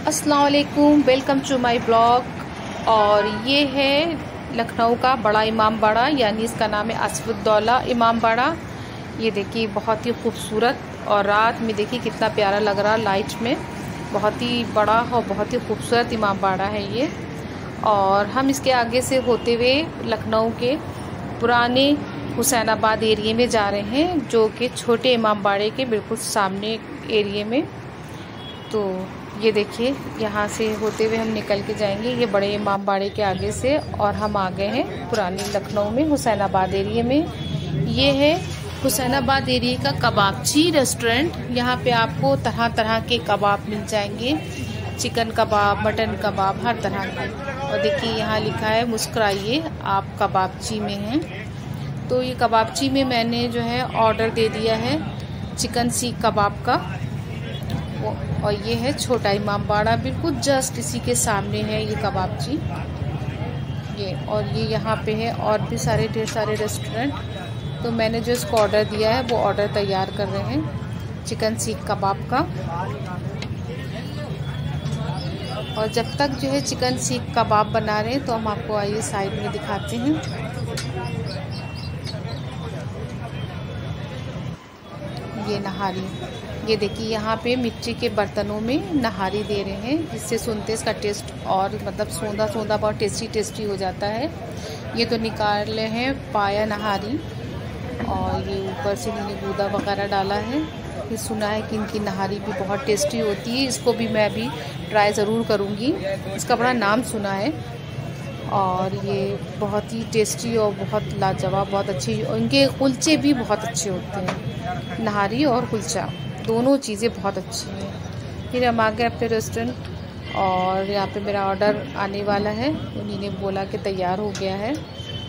अस्सलाम वालेकुम, welcome to my blog. और ये है लखनऊ का बड़ा इमाम बाड़ा, यानी इसका नाम है असफुद्दौला इमाम बाड़ा। ये देखिए बहुत ही खूबसूरत, और रात में देखिए कितना प्यारा लग रहा लाइट में। बहुत ही बड़ा और बहुत ही खूबसूरत इमाम बाड़ा है ये। और हम इसके आगे से होते हुए लखनऊ के पुराने हुसैनाबाद एरिया में जा रहे हैं, जो कि छोटे इमाम बाड़े के बिल्कुल सामने एरिया में। तो ये देखिए यहाँ से होते हुए हम निकल के जाएंगे ये बड़े इमाम बाड़े के आगे से, और हम आ गए हैं पुराने लखनऊ में हुसैनाबाद एरिया में। ये है हुसैनाबाद एरिया का कबाबची रेस्टोरेंट। यहाँ पे आपको तरह तरह के कबाब मिल जाएंगे, चिकन कबाब, मटन कबाब, हर तरह के। और देखिए यहाँ लिखा है मुस्कुराइए आप कबाबची में हैं। तो ये कबाबची में मैंने जो है ऑर्डर दे दिया है चिकन सीख कबाब का। और ये है छोटा इमाम बाड़ा, बिल्कुल जस्ट इसी के सामने है ये कबाबची ये। और ये यहाँ पे है और भी सारे ढेर सारे रेस्टोरेंट। तो मैंने जो इसको ऑर्डर दिया है वो ऑर्डर तैयार कर रहे हैं चिकन सीख कबाब का। और जब तक जो है चिकन सीख कबाब बना रहे हैं तो हम आपको आइए साइड में दिखाते हैं। ये नहारी, ये देखिए यहाँ पे मिट्टी के बर्तनों में नहारी दे रहे हैं, जिससे सुनते इसका टेस्ट और मतलब सोंधा सोंधा बहुत टेस्टी हो जाता है। ये तो निकाले हैं पाया नहारी, और ये ऊपर से इन्होंने गूदा वगैरह डाला है। ये सुना है कि इनकी नहारी भी बहुत टेस्टी होती है, इसको भी मैं अभी ट्राई ज़रूर करूँगी, इसका बड़ा नाम सुना है। और ये बहुत ही टेस्टी और बहुत लाजवाब, बहुत अच्छी। और इनके कुलचे भी बहुत अच्छे होते हैं, नहारी और कुलचा दोनों चीज़ें बहुत अच्छी हैं। फिर हम आ गए अपने रेस्टोरेंट, और यहाँ पे मेरा ऑर्डर आने वाला है, उन्हीं ने बोला कि तैयार हो गया है।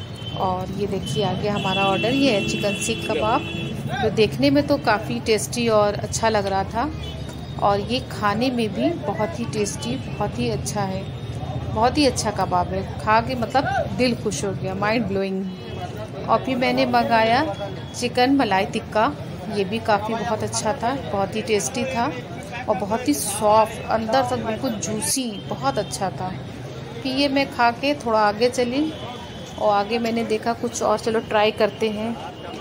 और ये देखिए आ गया हमारा ऑर्डर, ये है चिकन सीख कबाब, जो देखने में तो काफ़ी टेस्टी और अच्छा लग रहा था, और ये खाने में भी बहुत ही टेस्टी, बहुत ही अच्छा है। बहुत ही अच्छा कबाब है, खा के मतलब दिल खुश हो गया, माइंड ब्लोइंग। और फिर मैंने मंगाया चिकन मलाई टिक्का, ये भी काफ़ी बहुत अच्छा था, बहुत ही टेस्टी था और बहुत ही सॉफ्ट, अंदर तक बिल्कुल जूसी, बहुत अच्छा था। फिर ये मैं खा के थोड़ा आगे चली, और आगे मैंने देखा कुछ और, चलो ट्राई करते हैं।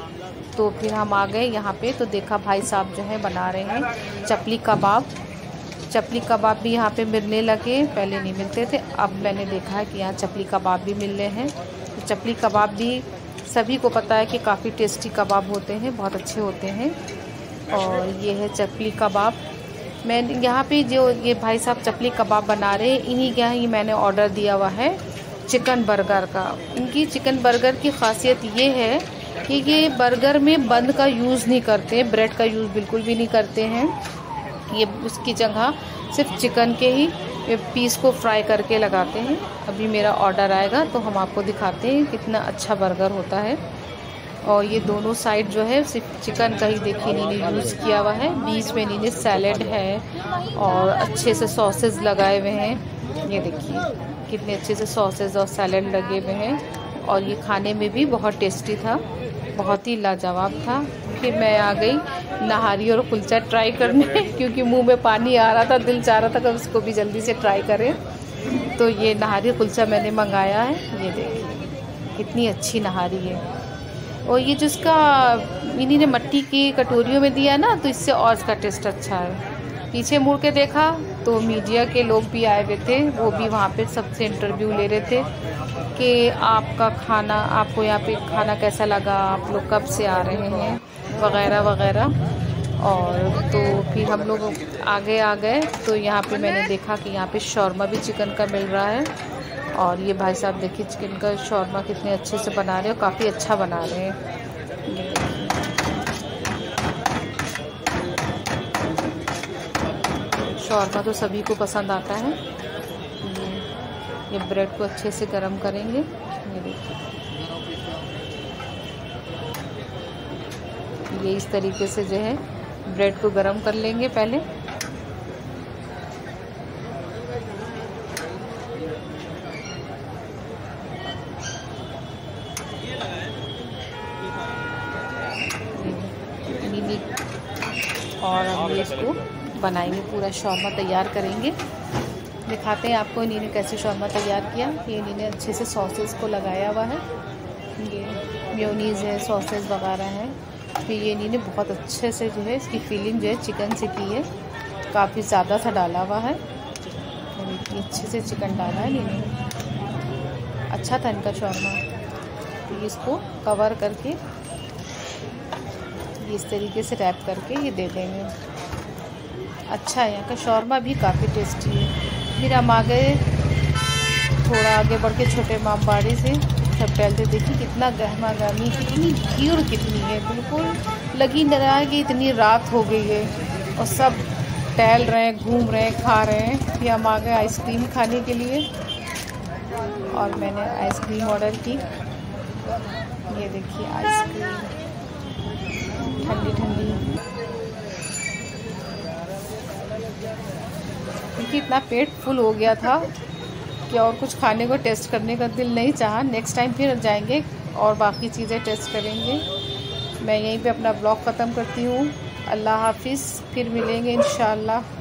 तो फिर हम आ गए यहाँ पे, तो देखा भाई साहब जो है बना रहे हैं चपली कबाब। चपली कबाब भी यहाँ पे मिलने लगे, पहले नहीं मिलते थे, अब मैंने देखा है कि यहाँ चपली कबाब भी मिल रहे हैं। तो चपली कबाब भी सभी को पता है कि काफ़ी टेस्टी कबाब होते हैं, बहुत अच्छे होते हैं। और ये है चपली कबाब। मैं यहाँ पे जो ये भाई साहब चपली कबाब बना रहे हैं, इन्हीं के यहाँ ही मैंने ऑर्डर दिया हुआ है चिकन बर्गर का। इनकी चिकन बर्गर की खासियत ये है कि ये बर्गर में बंद का यूज़ नहीं करते, ब्रेड का यूज़ बिल्कुल भी नहीं करते हैं। ये उसकी जगह सिर्फ चिकन के ही पीस को फ्राई करके लगाते हैं। अभी मेरा ऑर्डर आएगा तो हम आपको दिखाते हैं कितना अच्छा बर्गर होता है। और ये दोनों साइड जो है सिर्फ चिकन का ही देखिए इन्होंने यूज़ किया हुआ है, बीच में इन्होंने सैलेड है और अच्छे से सॉसेज लगाए हुए हैं। ये देखिए कितने अच्छे से सॉसेज और सैलेड लगे हुए हैं, और ये खाने में भी बहुत टेस्टी था, बहुत ही लाजवाब था। फिर मैं आ गई नहारी और कुलचा ट्राई करने क्योंकि मुंह में पानी आ रहा था, दिल चाह रहा था कि उसको भी जल्दी से ट्राई करें। तो ये नहारी कुलचा मैंने मंगाया है, ये देखिए कितनी अच्छी नहारी है। और ये जिसका इन्हीं ने मट्टी की कटोरियों में दिया ना, तो इससे और इसका टेस्ट अच्छा है। पीछे मुड़ के देखा तो मीडिया के लोग भी आए हुए थे, वो भी वहाँ पे सबसे इंटरव्यू ले रहे थे कि आपका खाना, आपको यहाँ पे खाना कैसा लगा, आप लोग कब से आ रहे हैं, वगैरह वगैरह। और तो फिर हम लोग आगे आ गए, तो यहाँ पे मैंने देखा कि यहाँ पे शौरमा भी चिकन का मिल रहा है। और ये भाई साहब देखिए चिकन का शौरमा कितने अच्छे से बना रहे हो, काफ़ी अच्छा बना रहे हैं। शौरमा तो सभी को पसंद आता है। ये ब्रेड को अच्छे से गरम करेंगे, ये देखिए ये इस तरीके से जो है ब्रेड को गरम कर लेंगे पहले। और हम इसको बनाएंगे, पूरा शौरमा तैयार करेंगे। दिखाते हैं आपको इन्हीं कैसे शौरमा तैयार किया। ये इन्हीं अच्छे से सॉसेस को लगाया हुआ है, ये मेयोनीज़ है, सॉसेस वगैरह है। फिर ये इन्हीं बहुत अच्छे से जो है इसकी फीलिंग जो है चिकन से की है, काफ़ी ज़्यादा सा डाला हुआ है। देखिए अच्छे से चिकन डाला है इन्हीं, अच्छा था इनका शौरमा। तो इसको कवर करके इस तरीके से रैप करके ये दे देंगे। अच्छा है, यहाँ का शौरमा भी काफ़ी टेस्टी है। फिर हम आ गए थोड़ा आगे बढ़ के छोटे इमामबाड़े से। सब टहलते देखिए कितना गहमा गहमी, कितनी भीड़ कितनी है, बिल्कुल लगी न रहा है कि इतनी रात हो गई है और सब टहल रहे हैं, घूम रहे हैं, खा रहे हैं। फिर हम आ गए आइसक्रीम खाने के लिए और मैंने आइसक्रीम ऑर्डर की। ये देखिए आइसक्रीम ठंडी ठंडी, क्योंकि इतना पेट फुल हो गया था कि और कुछ खाने को टेस्ट करने का दिल नहीं चाहा। नेक्स्ट टाइम फिर जाएंगे और बाकी चीज़ें टेस्ट करेंगे। मैं यहीं पे अपना ब्लॉग ख़त्म करती हूँ। अल्लाह हाफिज़, फिर मिलेंगे इंशाअल्लाह।